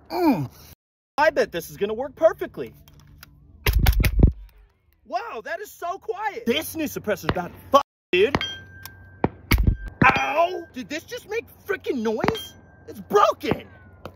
I bet this is gonna work perfectly. Wow, that is so quiet. This new suppressor's about to fuck, dude. Ow! Did this just make freaking noise? It's broken.